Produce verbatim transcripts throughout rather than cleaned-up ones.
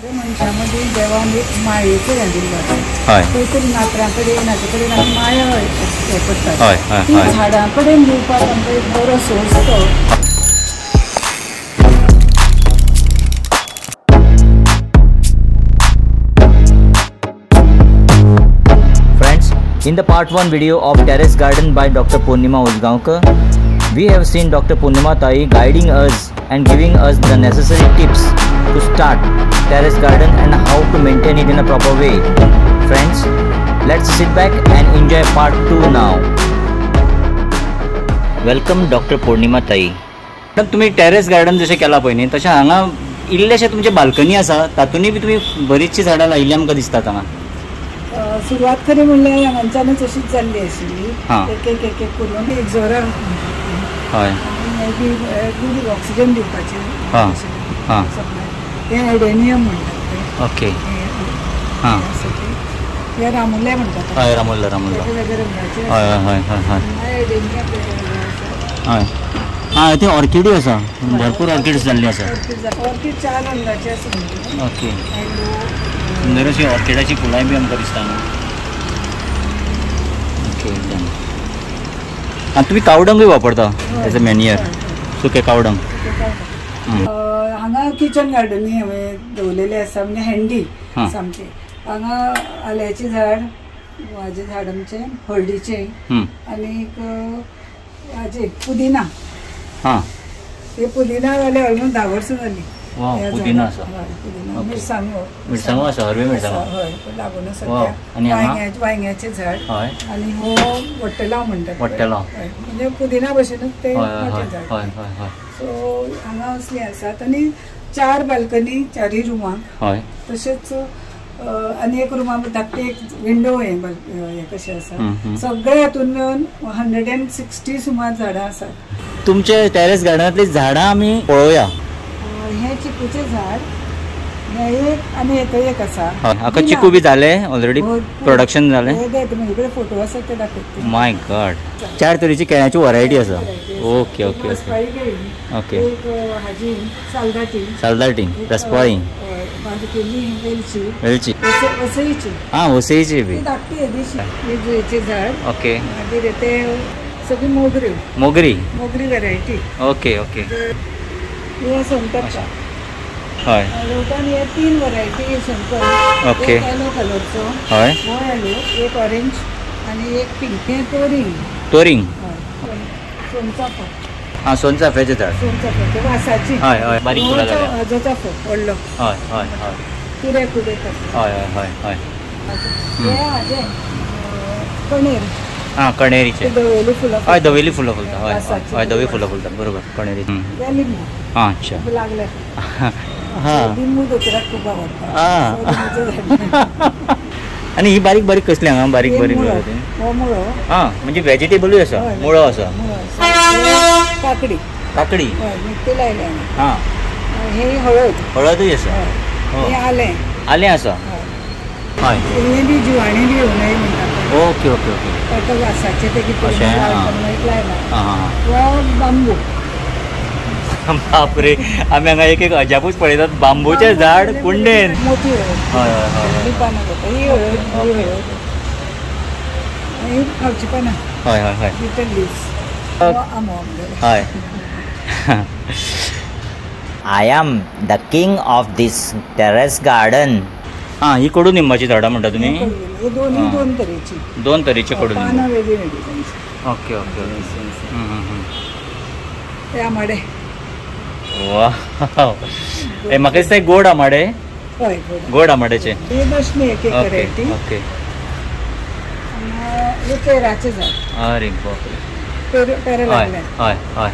मनशामध्ये देवान एक मायेचो हें दिल्लो आसा खंय तरी नातरां कडेन हाचे कडेन आमी माया हें करतात ती झाडां कडेन दिवपाक आमकां एक बरो सोर्स तो. Friends, in the part one video of Terrace Garden by Doctor Purnima Uzgaonkar, we have seen Doctor Purnima Tai guiding us and giving us the necessary tips to start terrace garden and how to maintain it in a proper way. Friends, let's sit back and enjoy part two now. Welcome Doctor Purnima Tai. तर तुम्ही terrace garden जशें केला पळय न्ही तशें हांगा इल्लेशे तुमचे balcony आसा तातूंतय बी तुमी बरीचशी झाडां लायिल्ली आमकां दिसतात हांगा. सुरवात खरी म्हणल्यार हांगाच्यानूच अशीच जाल्ली आशिल्ली एक एक एक एक करून एक जोरा हय गुड ऑक्सिजन दिवपाचें हां हां तें एडेनियम म्हणटात. ओके हां हे रामुल्ले म्हणटात. हय रामुल्ला रामुल्ला वेगवेगळे रंगाचे हय हय हय हय एडेनियम हय हां ते ऑर्किडी आसा भरपूर ऑर्किड्स जाल्ली आसा. ऑर्किड चार रंगाचे आसा. ओके सुंदर अशी ऑर्किडाची फुलांय बी आमकां दिसता हांगा. Okay done. आनी तुमी कावडंगूय वापरता एज अ मॅन्युअर सुकें कावडंग. हांगा किचन गार्डनी हांवें दवरलेले आसा म्हणजे हँडी सामके. हांगा आल्याचें झाड हाजें झाड आमचें हळदीचें आनीक हाजें पुदिना. हां हे पुदिना जाले ऑलमोस्ट धा वर्सां जालीं. पुदिना आसा मिरसांगो मिरसांगो आसा हरवे मिरसांगो हय लागून आसा. वांयग्याचें झाड हय आनी हो वट्टेलांव म्हणटात. वट्टेलांव म्हणजे पुदिना भशेनूच ते झाड. हय हय हय सो हांगा असली आसात आनी चार बाल्कनी चारय रुमांक. हय तशेंच आनी एक रुमा धाकटी एक विंडो हे हे कशें आसा. सगळे हातून मेळून हंड्रेड एंड सिक्स्टी सुमार झाडां आसात. तुमचे टेरेस गार्डनांतली झाडां आमी पळोवया. हे चिकूचे झाड हे एक आनी हें एक आसा. हाका चिकू बी जाले ऑलरेडी प्रोडक्शन जालें. म्हजे फोटो आसा ते दाखयता. माय गॉड चार तरेची केळ्याची वरायटी आसा. ओके ओके ओके ओके हाजी सालदाटी सालदाटी रसपाळी वेलची वेलची वसईची हां वसईची बी धाकटी हेची झाड. ओके मागीर ते सगळी मोगऱ्यो मोगरी मोगरी वेरायटी. ओके ओके हे संतरा हय लोटान हे तीन वरायटी संतर. ओके येलो कलरचो हय हो येलो एक ऑरेंज आनी एक पिंक. हे तोरिंग तोरिंग सोनचाफो. हां सोनचाफ्याचें झाड सोनचाफो वासाची हय हय बारीक फुलां जाल्या. हाजो चाफो व्हडलो हय हय हय किरे कुडे हय हय हय हे हाजे कणेर. हां कणेरीचे धवेली फुलां. हय धवेली फुलां फुलता. हय हय धवी फुलां फुलतात बरोबर कणेरी. लिंबू हां अच्छा लागले. हां लिंबू दोतोराक खूब आवडटा. आनी ही बारीक बारीक कसली हांगा बारीक बारीक हो मुळो. हां म्हणजे व्हेजिटेबलूय आसा मुळो आसा. काकडी काकडी ते लायले. हां हे हळद हळदूय आसा. हे आलें आलें आसा. हय हे बी जिवाणी बी येवं नये म्हणटात. ओके ओके ओके ताका वासाचें ते कितें लायला. हां हो बांबू. बापरे आमी हांगा एक एक अजापूच पळयतात. बांबूचें झाड कुंडेन. मोठी हळद. हय हय हय पानां जाता ही हळद ही हळद ही खावची पानां. हय हय हय लिटल लीव्स. आंबो हय I am the king of this terrace garden. हां ही कडुनिंबाची झाडां म्हणटा तुमी. हे दोनूय दोन तरेची दोन तरेचे कडुनिंब. पानां वेगळी वेगळी. ओके ओके ते आमाडे. वाव हे म्हाका दिसता गोड आमाडे. हय गोड आमाड्याचे. हे दशणी एक एक वेरायटी. ओके हे पेराचे झाड. अरे बापरे पेरे लागले. हय हय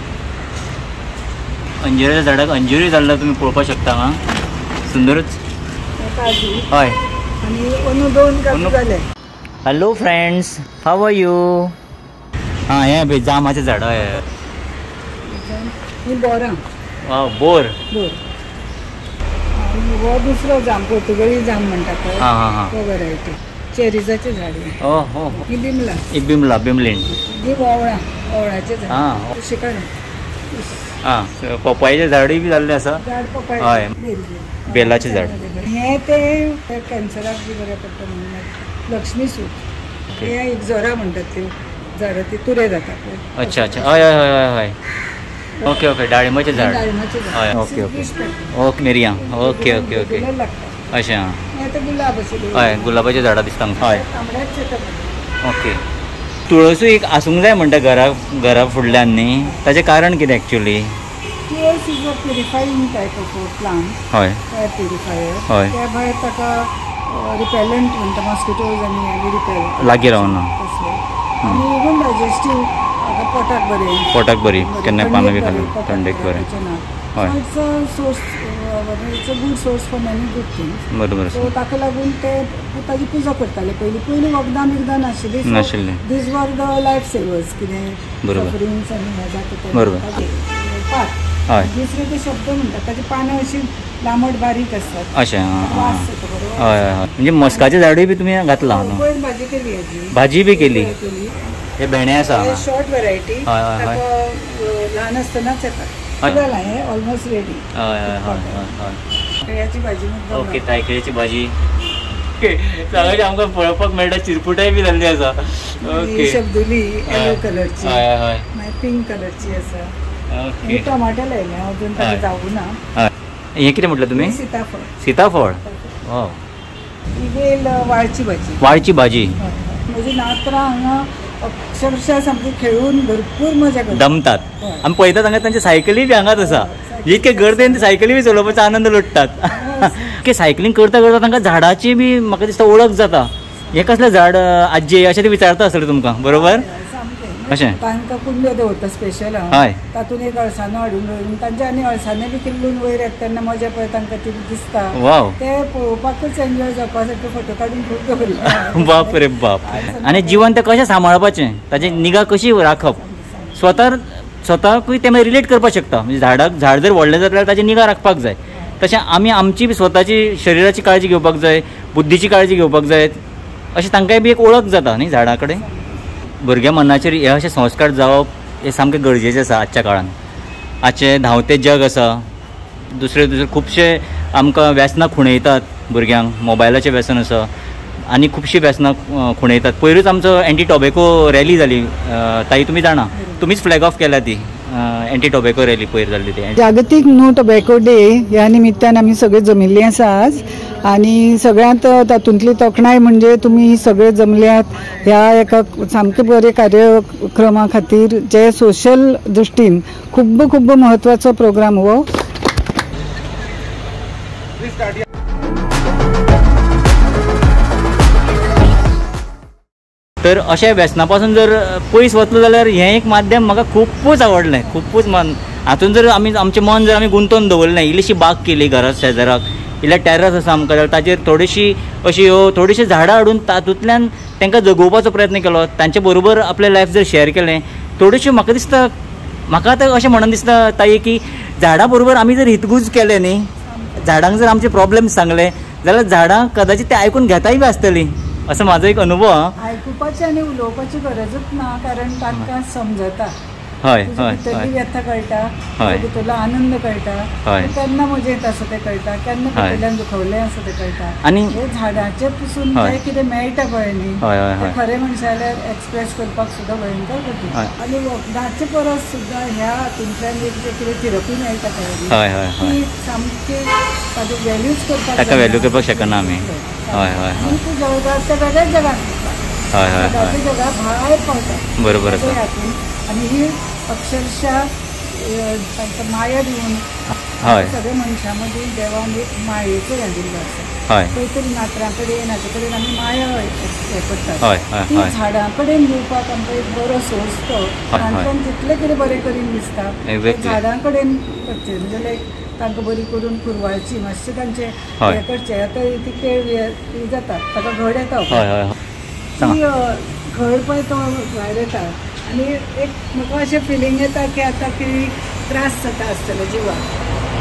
अंजिराच्या झाडाक अंजिरूय जाल्लो तुमी पळोवपाक शकता हांगा. सुंदरूच. हय आनी अंदू दोन काजू जाले. Hello friends how are you. हां हे बी जामाचें झाड. हय ही बोरां. वाव बोर बोर. हो दुसरो जाम पोर्तुगेजी जाम म्हणटात. हां हां हां तो वेरायटी चेरीजाचे झाड. ओ हो ही बिमला. ही बिमला बिमलीन. ही ओवळां ओवळाचे झाड. हां शिकाडे हां पपयाचें झाडूय बी जाल्लें आसा. झाड पपया हय बेलाचें झाड. हे ते कॅन्सराक बी बरें पडटा म्हणून लक्ष्मी सूत हे एक जोरा म्हणटात ते झाडां ती तुरे जाता पळय. अच्छा अच्छा हय हय हय हय ओके ओके डाळिंबाचें झाड. डाळिंबाचें झाड हय ओके ओके ओके मिरयां ओके ओके ओके लागता अशें आं हे ते गुलाब अशें हय गुलाबाचीं झाडां दिसता म्हाका. हय तांबड्याच शेतां ओके तुळसूय एक आसूंक जाय म्हणटा घरा घरा फुडल्यान न्ही ताचें कारण कितें एक्चुअली. तुळस is a purifying type of plant. हय एअर प्युरिफायर. हय त्या भायर ताका रिपेलंट म्हणटा मॉस्किटोज आनी हें रिपेल लागीं रावना. आनी इवन डायजेस्टीव पोटाक बरें. पोटाक बरी केन्ना पानां बी खाली थंडेक बरें. हय it's a source it's a good source for many good things. बरोबर सो ताका लागून ते ताजी पुजा करताले पयलीं पयलीं वखदां बिखदां नाशिल्लीं. नाशिल्लें. दीज वर द लायफ सेवर्स कितें बरोबर. सफरिंग्स आनी हें जाता बरोबर. पात हय दुसरे ते शब्द म्हणटात ताजी पानां अशीं लांबट बारीक आसतात. अशें आं वास येता बरो. हय हय म्हणजे मस्काचें झाडूय बी तुमी घातलां न्हू. पयर भाजी केली हेजी. भाजी बी केली. हे भेंडे आसा हे शॉर्ट व्हरायटी. हय हय हय ताका ल्हान आसतनाच येता. हय. जालां हें ऑलमोस्ट रेडी. हय हय हय हय तायकिळ्याची भाजी मुद्दम ओके तायकिळ्याची भाजी सांगायची आमकां पळोवपाक मेळटा चिरपुटाय बी जाल्ली आसा. ओके शब्दुली येलो कलरची हय हय मागीर पिंक कलरची आसा. ओके टमाटे लायले अजून ताका हय. जावूं ना. हय हें कितें म्हटलें तुमी. सीताफळ. सीताफळ वाव ही वेल वाळची भाजी. वाळची भाजी म्हजी नात्रां हांगा अक्षरशा सामकी खेळून भरपूर मजा करता. दमतात. हय. आमी पळयतात हांगा तांचे सायकली बी हांगाच आसा. इतके गर्देन ते सायकली बी चलोवपाचो आनंद लुटतात. की सायकलिंग करता करता तांकां झाडाची बी म्हाका दिसता वळख जाता. हें कसलें झाड आजी अशें ते विचारता आसतलें तुमकां बरोबर. अशें तांकां कुंड्यो दवरता स्पेशल. हय तातूंत एक अळसांदो हाडून दवरून तांचे आनी अळसांदे बी किल्लून वयर येता तेन्ना मजा पळय तांकां ती दिसता. वाव ते पळोवपाकूच एन्जॉय जावपा सारके फोटो काडून खूब दवरले. बाप रे बाप. आनी जिवन तें कशें सांबाळपाचें ताची निगा कशी राखप स्वता स्वताकूय ते रिलेट करपाक शकता. म्हणजे झाडाक झाड जर व्हडलें जाल्यार ताची निगा राखपाक जाय. तशें आमी आमची बी स्वताची शरिराची काळजी घेवपाक जाय बुद्धीची काळजी घेवपाक जाय अशें तांकांय बी एक वळख जाता न्ही झाडा कडेन. भुरग्या मनाचेर हे अशें संस्कार जावप हे सामकें गरजेचें आसा आजच्या काळान. आजचें धांवतें जग आसा. दुसरे दुसरे खुबशे आमकां व्यसनां खुणयतात भुरग्यांक. मोबायलाचें व्यसन आसा आनी खुबशीं व्यसनां खुणयतात. पयरूच आमचो एंटी टॉबॅको रॅली जाली ताई तुमी जाणा. तुमीच फ्लॅग ऑफ केल्या ती एंटी टॉबॅको रॅली पयर जाल्ली ती. जागतीक नो टोबॅको डे ह्या निमित्तान आमी सगळे जमिल्ली आसा आज. आनी सगळ्यांत तातूंतली तोखणाय म्हणजे तुमी सगळे जमल्यात ह्या एका सामके बरे कार्यक्रमा खातीर जे सोशल दृश्टीन खूब खूब म्हत्वाचो प्रोग्राम हो. तर अशा व्यसना पासून जर पयस वतलो जाल्यार हें एक माध्यम म्हाका खूबच आवडलें खूबच मन. हातून जर आमी आमचें मन जर आमी गुंतोवन दवरलें इल्लीशी बाग केली घरा शेजाराक इल्लें टॅरस आसा आमकां जाल्यार ताचेर थोडीशी अशी थोडीशीं झाडां हाडून तातूंतल्यान तांकां जगोवपाचो प्रयत्न केलो. तांचे बरोबर आपलें लायफ जर शेअर केलें थोड्योश्यो म्हाका दिसता म्हाका आतां अशें म्हणून दिसता ताई की झाडां बरोबर आमी जर हितगूज केलें न्ही झाडांक जर आमचे प्रॉब्लेम्स सांगले जाल्यार झाडां कदाचित ते आयकून घेताय बी आसतलीं असो म्हाजो एक अनुभव. आयकुपाची आनी उलोवपाची गरजूच ना कारण तांकां समजता. हय हय भितरली व्यथा कळटा भितरलो आनंद कळटा केन्ना मजेत आसा तें कळटा केन्ना भितरल्यान दुखवलें आसा तें कळटा. आनी हे झाडाचे पसून जे कितें मेळटा पळय न्ही ते खरें म्हणशाल्यार एक्सप्रेस करपाक सुद्दां भयंकर कठीण. आनी वखदाचे परस सुद्दां ह्या हातूंतल्यान एक जे कितें थेरपी मेळटा पळय ती सामकी ताजो वॅल्यूच करपाक ताका वॅल्यू करपाक शकना आमी. हय हय हय तूं जगात ते वेगळ्याच जगान हय हय हय जगा भायर पावता बरोबर आसा. आनी ही अक्षरशः तांकां माया दिवन हय सगळ्या मनशां मदीं देवान एक मायेचो हें दिल्लो आसा. हय खंय तरी नातरां कडेन हाचे कडेन आमी माया हें करतात. हय हय ती झाडां कडेन दिवपाक आमकां एक बरो सोर्स तो तांकां जितलें कितें बरें करीन दिसता झाडां कडेन करचें म्हणजे लायक तांकां बरी करून पुरवायची मातशें तांचें हें करचें. आतां ती केळ ती जाता ताका घड येता ती घड पळय तो भायर येता आनी एक म्हाका अशें फिलींग येता की आतां की त्रास जाता आसतले जिवाक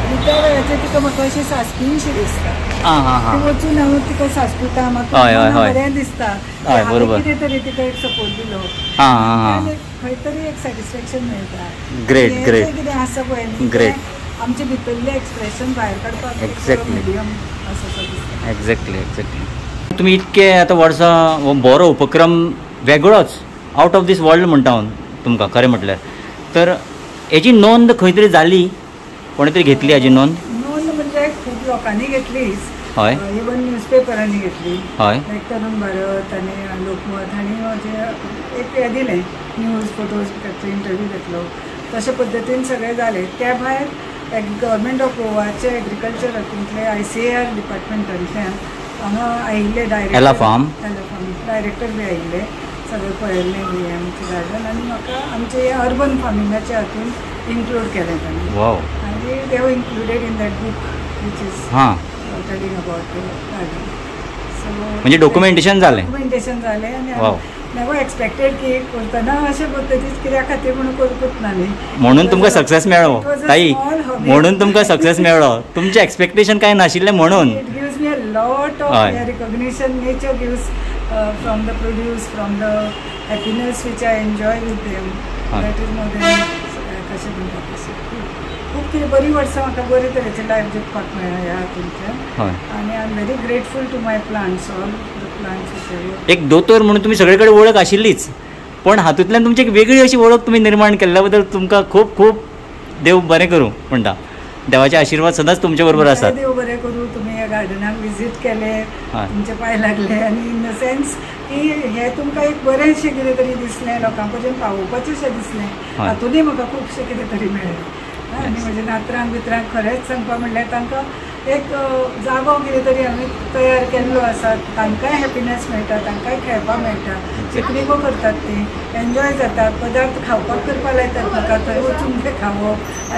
आनी त्या वेळाचेर तिका म्हाका अशी सासपीशी दिसता. आं हां हां ती वचून हांव तिका सासपिता म्हाका हय हय हय बरें दिसता. हय बरोबर. कितें तरी तिका एक सपोर्ट दिलो. हां हां हां खंय तरी एक सॅटिस्फॅक्शन मेळटा. ग्रेट ग्रेट कितें आसा पळय ग्रेट आमचे भितरलें एक्सप्रेशन भायर काडपाक एक्झॅक्टली मिडियम असो दिसता. एक्झॅक्टली एक्झॅक्टली तुमी इतके आतां वर्सां हो बरो उपक्रम वेगळोच आउट ऑफ दीस वर्ल्ड म्हणटा हांव तुमकां खरें म्हटल्यार. तर हेची नोंद खंय तरी जाली, कोणे तरी घेतली हाची नोंद? नोंद म्हणजे खूब लोकांनी घेतलीच. हय इवन न्यूजपेपरांनी घेतली. हय लायक तरुण भारत आनी लोकमत हांणी म्हजें एक हें दिलें न्यूज फोटोज ताचो इंटरव्यू घेतलो. तशे पद्दतीन सगळें जालें. त्या भायर गव्हर्मेंट ऑफ गोवाचे एग्रीकल्चर हातूंतले आय सी ए आर डिपार्टमेंटांतल्यान हांगा आयिल्ले डायरेक्टर एला फार्म डायरेक्टर बी आयिल्ले. सगळें पळयल्लें बी आमचें गार्डन आनी म्हाका आमचे अर्बन फार्मिंगाच्या हातून इन्क्लूड केलें तांणी. वाव आनी they were included in that book which is हां telling about the garden. So म्हणजे डॉक्युमेंटेशन जालें. डॉक्युमेंटेशन जालें आनी वाव नेवर एक्सपेक्टेड की करतना अशे पद्दतीन कित्या खातीर म्हणून करपूच ना न्ही. म्हणून तुमकां सक्सेस मेळ्ळो ताई, म्हणून तुमकां सक्सेस मेळ्ळो. तुमचें एक्सपेक्टेशन कांय नाशिल्लें म्हणून. It gives me a lot of recognition. Nature gives from the produce, from the happiness which I enjoy with them. That is more than कशें म्हणटा तशें खूब कितें बरी वर्सां म्हाका बरे तरेचें लायफ जगपाक मेळ्ळां ह्या हातूंतल्यान. आनी I am very grateful to my plants, all the plants. एक दोतोर म्हणून तुमी सगळे कडेन वळख आशिल्लीच, पण हातूंतल्यान तुमची एक वेगळी अशी वळख तुमी निर्माण केल्ल्या बद्दल तुमकां खूब खूब देव बरें करूं म्हणटा. देवाचे आशिर्वाद सदांच तुमचे बरोबर आसात. देव बरें करूं. तुमी ह्या गार्डनाक विजीट केलें, तुमचे पांय लागले आनी इन द सेन्स की हें तुमकां एक बरेंशें कितें तरी दिसलें, लोकां पर्यंत पावोवपाचेंशें दिसलें. हातूंतय म्हाका खुबशें कितें तरी मेळ्ळें. आनी म्हज्या नातरांक बितरांक खरेंच सांगपा म्हणल्यार तांकां एक जागो कितें तरी हांवें तयार केल्लो आसा. तांकांय हॅपिनेस मेळटा, तांकांय खेळपाक मेळटा, पिकनिको करतात ती, एन्जॉय जातात, पदार्थ खावपाक करपाक लायतात म्हाका, थंय वचून तें खावप.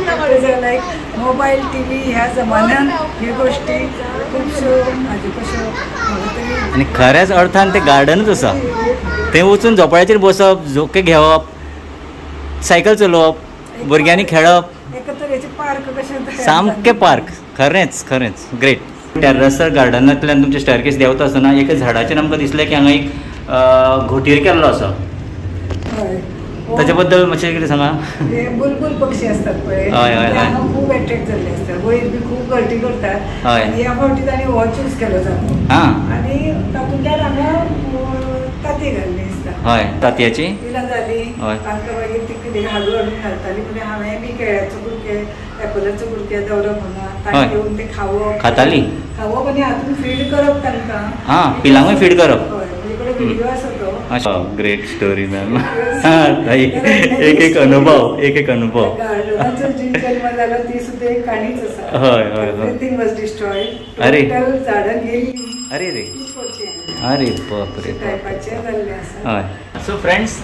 आनी लायक मोबायल टी व्ही ह्या जमान्यान ह्यो गोश्टी खुबश्यो म्हाज्यो कश्यो म्हाका तरी. आनी खऱ्याच अर्थान तें गार्डनूच आसा. थंय वचून झोपाळ्याचेर बसप, झोके घेवप, सायकल चलोवप, भुरग्यांनी खेळप, पार्क कशें सामकें पार्क. खरेंच खरेंच ग्रेट. टेरॅसर गार्डनांतल्यान तुमचे स्टेअरकेस देंवता आसतना एका झाडाचेर आमकां दिसलें की हांगा एक घोटीर केल्लो आसा. ताचे बद्दल मातशें कितें सांगा. बुलबुल पक्षी आसतात पळय, हय हय हय खूब एट्रॅक्ट जाल्ले आसतात. वयर बी खूब गर्दी करतात. हय ह्या फावटी तांणी हो चूज केलो जातो. हां आनी तातूंतल्यान हांगा ताती घाल्ली दिसता. हय तातयाची तिला जाली. हय तांकां मागीर ती कितें हाडून हाडून घालताली. म्हणजे हांवें बी केळ्याचो कुडके, एपलाचो कुडके दवरप हांगा, तांकां घेवन ते खावप खाताली. खावप आनी हातून फीड करप तांकां. हां पिलांकूय फीड करप. हय म्हजे कडेन व्हिडिओ आसा तो. अच्छा ग्रेट स्टोरी मॅम. हां एक एक अनुभव एक एक अनुभव. गार्डनाचो जी जन्म जालो ती सुद्दां एक काणीच आसा. हय हय हय. एवरीथिंग वाज डिस्ट्रॉयड. अरे झाडां गेली. अरे रे अरे बाप रे. हय. सो फ्रेंड्स,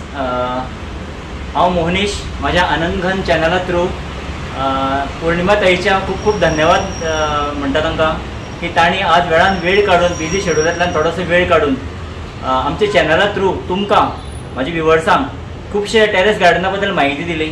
हांव मोहनीश म्हाज्या आनंदघन चॅनला थ्रू पौर्णिमा ताईच्या खूब खूब धन्यवाद म्हणटा तांकां की तांणी आज वेळान वेळ काडून बिजी शेड्युलांतल्यान थोडोसो वेळ काडून आमच्या चॅनला थ्रू तुमकां म्हाज्या व्ह्युअर्सांक खुबशे टेरेस गार्डना बद्दल म्हायती दिली.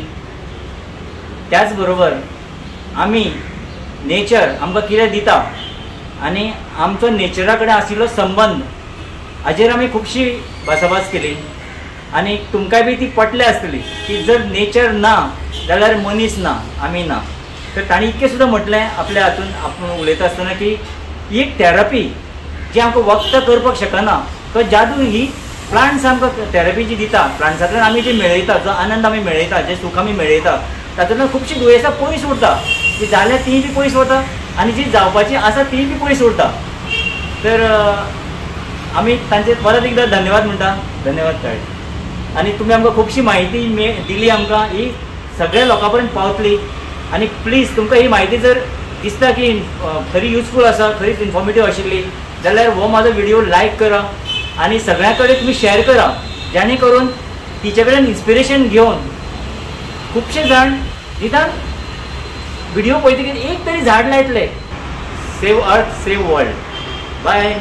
त्याच बरोबर आमी नेचर आमकां कितें दिता आनी आमचो नेचरा कडेन आशिल्लो संबंद हाजेर आमी खुबशी भासाभास केली. आनी तुमकांय बी ती पटली आसतली की जर नेचर ना जाल्यार मनीस ना, आमी ना. तर तांणी इतकें सुद्दां म्हटलें आपल्या हातून आपूण उलयता आसतना की ही एक थेरपी जी आमकां वक्त करपाक शकना. तो जादू ही प्लांट्स आमकां थेरपी जी दिता, प्लांट्सांतल्यान आमी जे मेळयता, जो आनंद आमी मेळयता, जे सूख आमी मेळयता, तातूंतल्यान खुबशीं दुयेंसां पयस उरता. जी जाल्यार तीय बी पयस वता आनी जी जावपाची आसा तीय बी पयस उरता. तर आमी तांचे परत एकदां धन्यवाद म्हणटा. धन्यवाद ताई. आनी तुमी आमकां खुबशी म्हायती मे दिली आमकां, ही सगळ्या लोकां पर्यंत पावतली. आनी प्लीज तुमकां ही म्हायती जर दिसता की खरी युजफूल आसा, खरीच इन्फॉर्मेटीव आशिल्ली जाल्यार हो म्हाजो व्हिडिओ लायक करा आनी सगळ्यां कडेन तुमी शेअर करा, जेणे करून तिचे कडेन इन्स्पिरेशन घेवन खुबशे जाण निदान व्हिडिओ पळयतकीर एक तरी झाड लायतले. Save earth, save world. Bye.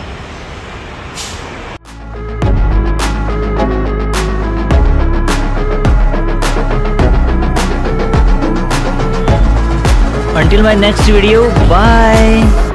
Until my next video, bye.